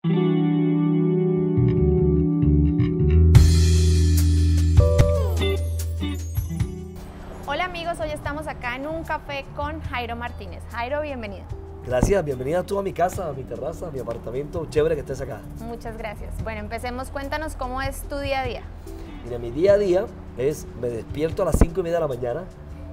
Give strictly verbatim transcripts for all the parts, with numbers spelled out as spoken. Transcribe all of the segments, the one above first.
Hola amigos, hoy estamos acá en un café con Jairo Martínez. Jairo, bienvenido. Gracias, bienvenida tú a mi casa, a mi terraza, a mi apartamento. Chévere que estés acá. Muchas gracias. Bueno, empecemos. Cuéntanos cómo es tu día a día. Mira, mi día a día es, me despierto a las cinco y media de la mañana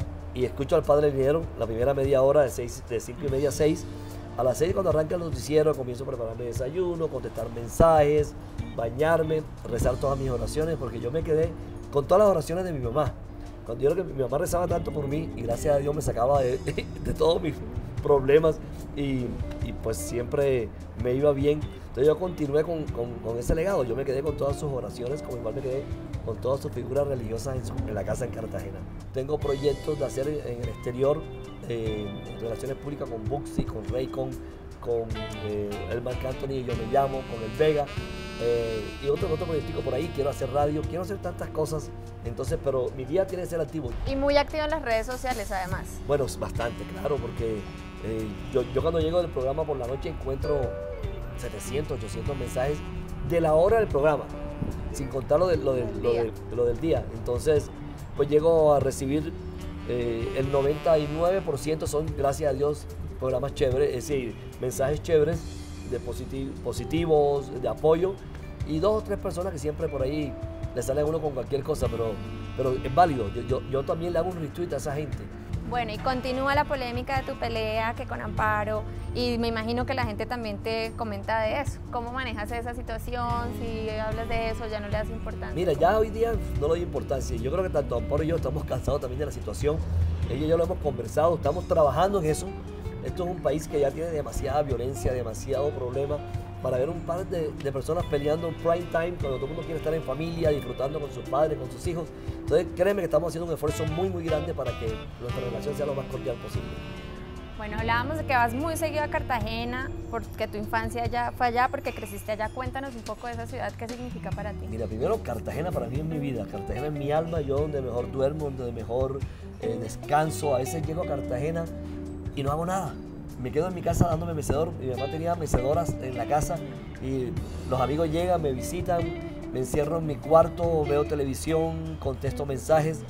y escucho al Padre Linero la primera media hora de, seis, de cinco y media a seis. A las seis, cuando arranca el noticiero, comienzo a prepararme desayuno, contestar mensajes, bañarme, rezar todas mis oraciones, porque yo me quedé con todas las oraciones de mi mamá. Cuando yo creo que mi mamá rezaba tanto por mí y gracias a Dios me sacaba de, de todos mis problemas y, y pues siempre me iba bien. Entonces yo continué con, con, con ese legado. Yo me quedé con todas sus oraciones, como igual me quedé con todas sus figuras religiosas en, su, en la casa en Cartagena. Tengo proyectos de hacer en el exterior, eh, relaciones públicas con Buxi, con Raycon, con eh, el Marc Anthony y Yo Me Llamo, con el Vega. Eh, y otro, otro proyectico por ahí, quiero hacer radio, quiero hacer tantas cosas, entonces, pero mi día tiene que ser activo. Y muy activo en las redes sociales además. Bueno, bastante, claro, porque eh, yo, yo cuando llego del programa por la noche encuentro setecientos, ochocientos mensajes de la hora del programa, sin contar lo, de, lo, de, lo, de, lo del día. Entonces, pues llego a recibir eh, el noventa y nueve por ciento son, gracias a Dios, programas chéveres, es decir, mensajes chéveres, de positiv positivos, de apoyo, y dos o tres personas que siempre por ahí le sale a uno con cualquier cosa, pero, pero es válido. Yo, yo, yo también le hago un retweet a esa gente. Bueno, y continúa la polémica de tu pelea que con Amparo, y me imagino que la gente también te comenta de eso. ¿Cómo manejas esa situación? Si hablas de eso, ya no le das importancia. Mira, ya hoy día no le doy importancia. Yo creo que tanto Amparo y yo estamos cansados también de la situación. Ella y yo lo hemos conversado, estamos trabajando en eso. Esto es un país que ya tiene demasiada violencia, demasiado problema, para ver un par de, de personas peleando en prime time, cuando todo el mundo quiere estar en familia, disfrutando con sus padres, con sus hijos. Entonces, créeme que estamos haciendo un esfuerzo muy, muy grande para que nuestra relación sea lo más cordial posible. Bueno, hablábamos de que vas muy seguido a Cartagena, porque tu infancia ya fue allá, porque creciste allá. Cuéntanos un poco de esa ciudad, ¿qué significa para ti? Mira, primero, Cartagena para mí es mi vida. Cartagena es mi alma, yo donde mejor duermo, donde mejor eh, descanso. A veces llego a Cartagena y no hago nada. Me quedo en mi casa dándome mecedor. Mi mamá tenía mecedoras en la casa y los amigos llegan, me visitan, me encierro en mi cuarto, veo televisión, contesto mensajes.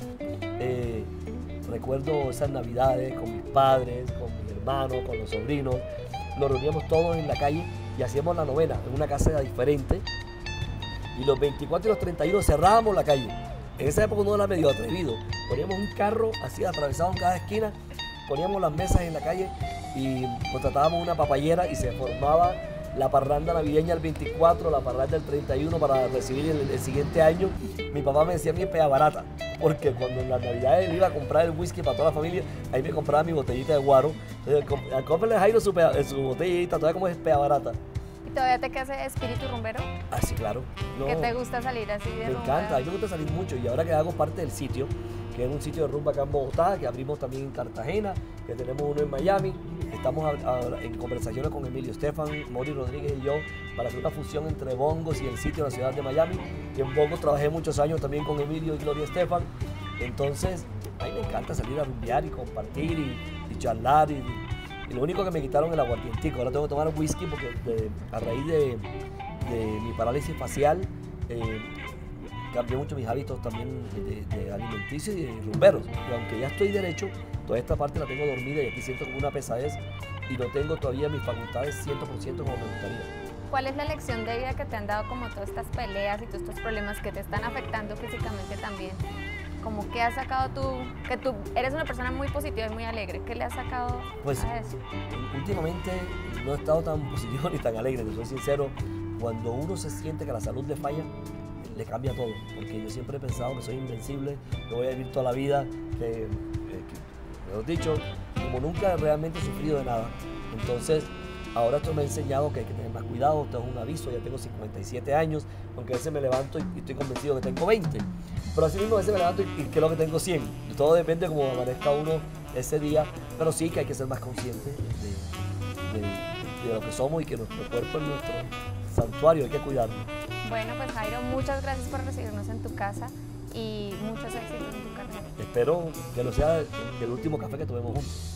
Eh, recuerdo esas navidades con mis padres, con mis hermanos, con los sobrinos. Nos reuníamos todos en la calle y hacíamos la novena en una casa diferente. Y los veinticuatro y los treinta y uno cerrábamos la calle. En esa época uno era medio atrevido. Poníamos un carro así atravesado en cada esquina, poníamos las mesas en la calle y contratábamos una papayera y se formaba la parranda navideña el veinticuatro, la parranda el treinta y uno para recibir el, el siguiente año. Mi papá me decía a mí pea barata, porque cuando en las navidades él iba a comprar el whisky para toda la familia, ahí me compraba mi botellita de guaro. Entonces, cómprale a Jairo su, pea, su botellita, todavía como es pea barata. ¿Y todavía te quedas espíritu rumbero? Ah, sí, claro. No, ¿Qué te gusta salir así de Me rumba? encanta, a mí me gusta salir mucho y ahora que hago parte del sitio, que es un sitio de rumba acá en Bogotá, que abrimos también en Cartagena, que tenemos uno en Miami. Estamos a, a, en conversaciones con Emilio Estefan, Mori Rodríguez y yo para hacer una fusión entre bongos y el sitio de la ciudad de Miami. Y en bongos trabajé muchos años también con Emilio y Gloria Estefan. Entonces, a mí me encanta salir a rumbear y compartir y, y charlar. Y, y lo único que me quitaron el aguardientico. Ahora tengo que tomar whisky porque de, a raíz de, de mi parálisis facial, eh, cambié mucho mis hábitos también de, de alimenticios y de rumberos. Y aunque ya estoy derecho, toda esta parte la tengo dormida y aquí siento como una pesadez y no tengo todavía mis facultades cien por ciento como me gustaría. ¿Cuál es la lección de vida que te han dado como todas estas peleas y todos estos problemas que te están afectando físicamente también? Como que has sacado tú, que tú eres una persona muy positiva y muy alegre, ¿qué le has sacado pues, a eso? Últimamente no he estado tan positivo ni tan alegre, te soy sincero. Cuando uno se siente que la salud le falla, le cambia todo, porque yo siempre he pensado que soy invencible, que voy a vivir toda la vida, que, que mejor dicho, como nunca realmente he sufrido de nada. Entonces, ahora esto me ha enseñado que hay que tener más cuidado. Esto es un aviso, ya tengo cincuenta y siete años, aunque a veces me levanto y, y estoy convencido que tengo veinte. Pero así mismo a veces me levanto y, y creo que tengo cien. Y todo depende de cómo amanezca uno ese día, pero sí que hay que ser más consciente de, de, de lo que somos y que nuestro cuerpo es nuestro santuario, hay que cuidarlo. Bueno, pues Jairo, muchas gracias por recibirnos en tu casa y muchos éxitos en tu carrera. Espero que no sea el último café que tomemos juntos.